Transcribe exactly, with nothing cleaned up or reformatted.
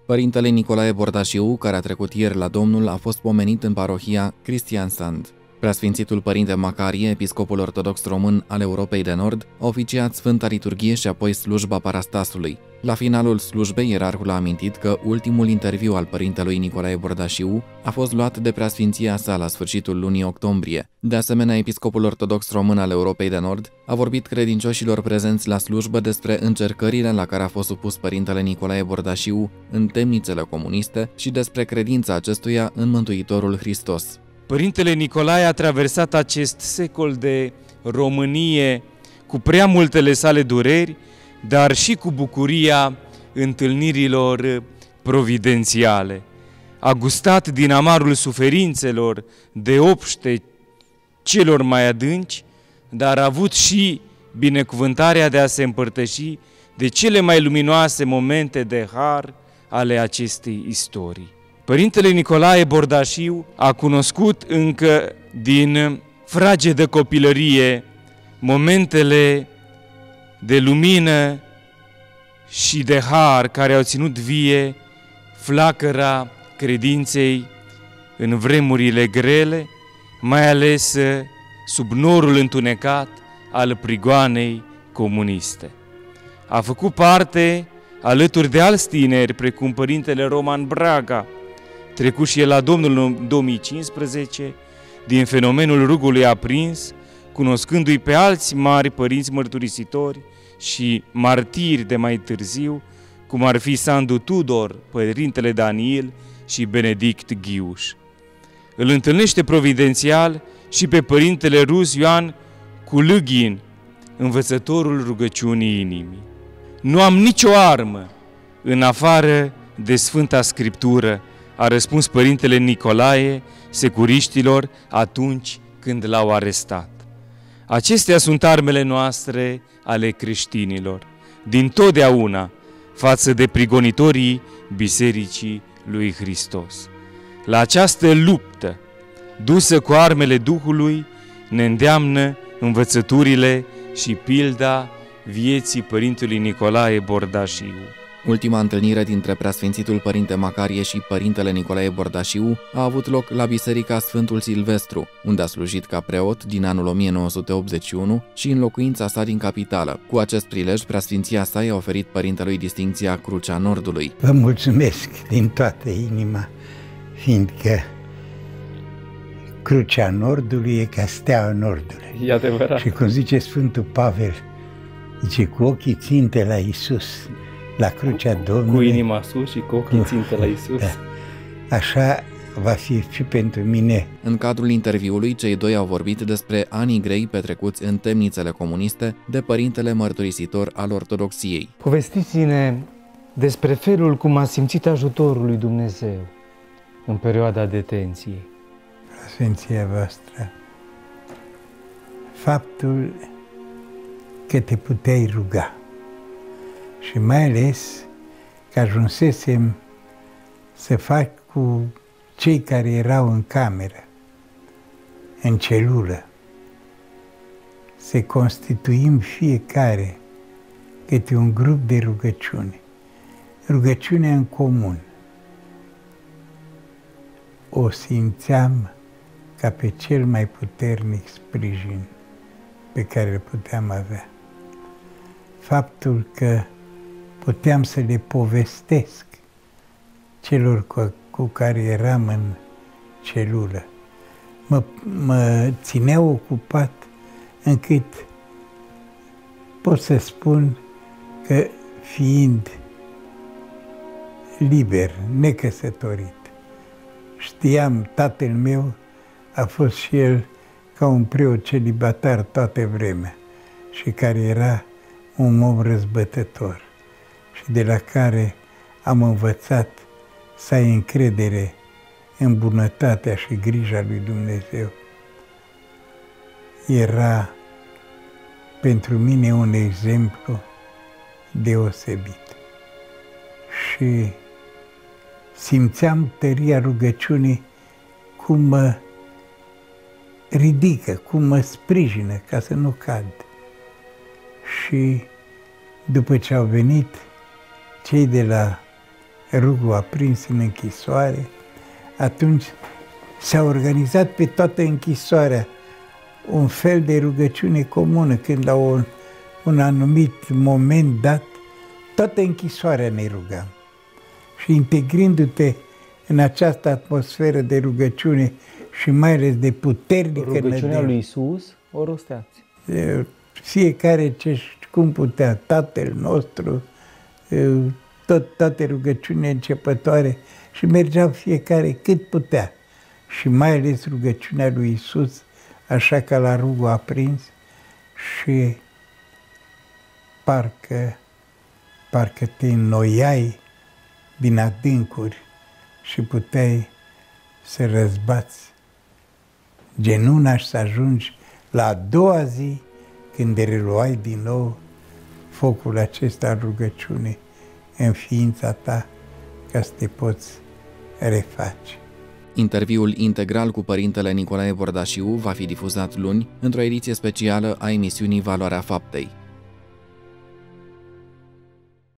Părintele Nicolae Bordașiu, care a trecut ieri la Domnul, a fost pomenit în parohia Cristiansand. Preasfințitul Părinte Macarie, episcopul ortodox român al Europei de Nord, a oficiat Sfânta Liturghie și apoi slujba parastasului. La finalul slujbei, ierarhul a amintit că ultimul interviu al părintelui Nicolae Bordașiu a fost luat de preasfinția sa la sfârșitul lunii octombrie. De asemenea, episcopul ortodox român al Europei de Nord a vorbit credincioșilor prezenți la slujbă despre încercările la care a fost supus părintele Nicolae Bordașiu în temnițele comuniste și despre credința acestuia în Mântuitorul Hristos. Părintele Nicolae a traversat acest secol de Românie cu prea multele sale dureri, dar și cu bucuria întâlnirilor providențiale. A gustat din amarul suferințelor de obște celor mai adânci, dar a avut și binecuvântarea de a se împărtăși de cele mai luminoase momente de har ale acestei istorii. Părintele Nicolae Bordașiu a cunoscut încă din fragedă copilărie momentele de lumină și de har care au ținut vie flacăra credinței în vremurile grele, mai ales sub norul întunecat al prigoanei comuniste. A făcut parte, alături de alți tineri, precum părintele Roman Braga, trecut și el la Domnul în două mii cincisprezece, din fenomenul rugului aprins, cunoscându-i pe alți mari părinți mărturisitori și martiri de mai târziu, cum ar fi Sandu Tudor, părintele Daniel și Benedict Ghiuș. Îl întâlnește providențial și pe părintele rus Ioan Kulugin, învățătorul rugăciunii inimii. Nu am nicio armă în afară de Sfânta Scriptură, a răspuns părintele Nicolae securiștilor atunci când l-au arestat. Acestea sunt armele noastre ale creștinilor, din totdeauna față de prigonitorii Bisericii lui Hristos. La această luptă, dusă cu armele Duhului, ne îndeamnă învățăturile și pilda vieții părintelui Nicolae Bordașiu. Ultima întâlnire dintre preasfințitul Părinte Macarie și Părintele Nicolae Bordașiu a avut loc la Biserica Sfântul Silvestru, unde a slujit ca preot din anul o mie nouă sute optzeci și unu și în locuința sa din capitală. Cu acest prilej, preasfinția sa i-a oferit părintelui distincția Crucea Nordului. Vă mulțumesc din toată inima, fiindcă Crucea Nordului e ca steaua Nordului. E adevărat. Și cum zice Sfântul Pavel, zice, cu ochii ținte la Iisus, la crucea Domnului. Cu inima sus și cu ochii ținte la Iisus. Da. Așa va fi și pentru mine. În cadrul interviului, cei doi au vorbit despre anii grei petrecuți în temnițele comuniste de părintele mărturisitor al ortodoxiei. Povestiți-ne despre felul cum a simțit ajutorul lui Dumnezeu în perioada detenției. Sfinția voastră, faptul că te puteai ruga și mai ales că ajunsesem să fac cu cei care erau în cameră, în celulă, să constituim fiecare câte un grup de rugăciune, rugăciunea în comun. O simțeam ca pe cel mai puternic sprijin pe care îl puteam avea. Faptul că puteam să le povestesc celor cu, cu care eram în celulă, mă, mă ținea ocupat încât pot să spun că fiind liber, necăsătorit, știam, tatăl meu a fost și el ca un preot celibatar toată vremea și care era un om răzbătător și de la care am învățat să ai încredere în bunătatea și grija lui Dumnezeu. Era pentru mine un exemplu deosebit și simțeam tăria rugăciunii cum mă ridică, cum mă sprijină ca să nu cad. Și după ce au venit cei de la rugul aprins în închisoare. Atunci s-a organizat pe toată închisoarea un fel de rugăciune comună, când la un, un anumit moment dat, toată închisoarea ne rugam. Și integrându-te în această atmosferă de rugăciune și mai ales de puternică Rugăciunea nădejde, lui Iisus o rosteați. fiecare ce cum putea, Tatăl nostru, tot, toate rugăciunile începătoare, și mergeau fiecare cât putea. Și mai ales rugăciunea lui Iisus, așa ca la rugul aprins, și parcă, parcă te înnoiai din adâncuri și puteai să răzbați genuna și să ajungi la a doua zi, când reluai din nou focul acesta al rugăciunii în ființa ta, ca să te poți reface. Interviul integral cu părintele Nicolae Bordașiu va fi difuzat luni într-o ediție specială a emisiunii Valoarea Faptei.